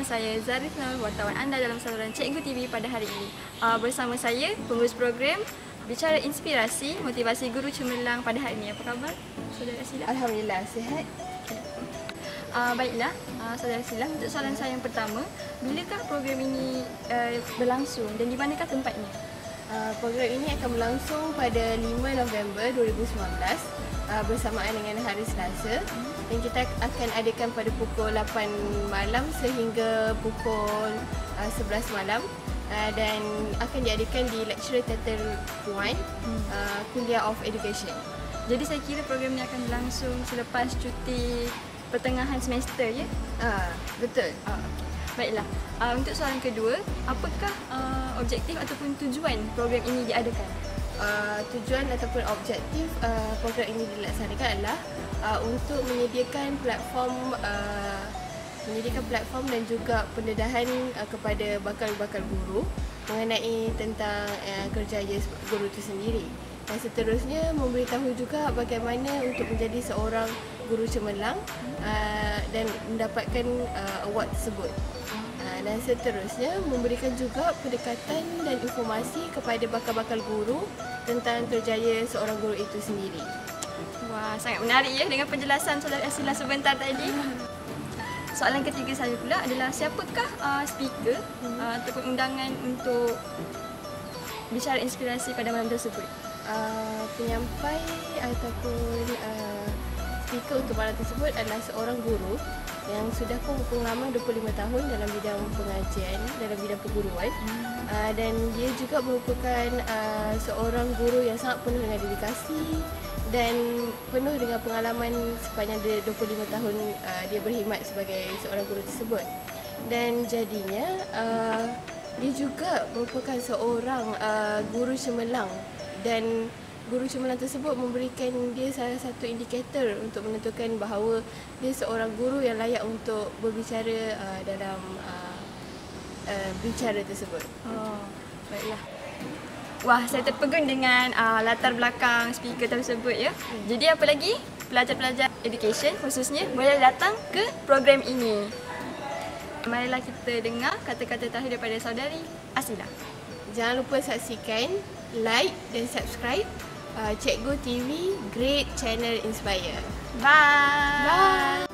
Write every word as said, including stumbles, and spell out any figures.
saya Zarif Nur, wartawan anda dalam saluran Cikgu T V pada hari ini. Uh, bersama saya, pengurus program Bicara Inspirasi Motivasi Guru Cemerlang pada hari ini. Apa khabar, Saudara Sila? Alhamdulillah, sihat. Uh, baiklah, uh, Saudara Sila, untuk soalan saya yang pertama, bilakah program ini uh, berlangsung dan di manakah tempatnya? Uh, program ini akan berlangsung pada lima November dua ribu sembilan belas uh, bersamaan dengan hari Selasa. Dan kita akan adakan pada pukul lapan malam sehingga pukul uh, sebelas malam uh, dan akan diadakan di Lecturer Theatre one, uh, Kuliah of Education. Jadi saya kira program ini akan berlangsung selepas cuti pertengahan semester, ya? Uh, betul. Uh, Baiklah, uh, untuk soalan kedua, apakah uh, objektif ataupun tujuan program ini diadakan? Uh, tujuan ataupun objektif uh, program ini dilaksanakan adalah uh, untuk menyediakan platform uh, menyediakan platform dan juga pendedahan uh, kepada bakal-bakal guru mengenai tentang uh, kerjaya guru itu sendiri. Dan seterusnya memberitahu juga bagaimana untuk menjadi seorang guru cemerlang uh, dan mendapatkan uh, award tersebut. Dan seterusnya memberikan juga pendekatan dan informasi kepada bakal-bakal guru tentang kerjaya seorang guru itu sendiri. Wah, sangat menarik ya dengan penjelasan Saudara Sila sebentar tadi. Soalan ketiga saya pula adalah siapakah uh, speaker uh, ataupun undangan untuk bicara inspirasi pada malam tersebut? Uh, penyampai ataupun uh, speaker untuk malam tersebut adalah seorang guru yang sudah pun berpengalaman dua puluh lima tahun dalam bidang pengajian, dalam bidang perguruan. Hmm. Uh, dan dia juga merupakan uh, seorang guru yang sangat penuh dengan dedikasi dan penuh dengan pengalaman sepanjang dua puluh lima tahun uh, dia berkhidmat sebagai seorang guru tersebut. Dan jadinya uh, dia juga merupakan seorang uh, guru cemerlang dan guru cemerlang tersebut memberikan dia salah satu indikator untuk menentukan bahawa dia seorang guru yang layak untuk berbicara uh, dalam uh, uh, bicara tersebut. Oh, baiklah. Wah, saya terpegun dengan uh, latar belakang speaker tersebut, ya. Hmm. Jadi apa lagi? Pelajar-pelajar education khususnya boleh datang ke program ini. Marilah kita dengar kata-kata terakhir daripada saudari Asila. Jangan lupa saksikan, like dan subscribe Uh, Cikgu T V, Great Channel Inspire. Bye. Bye.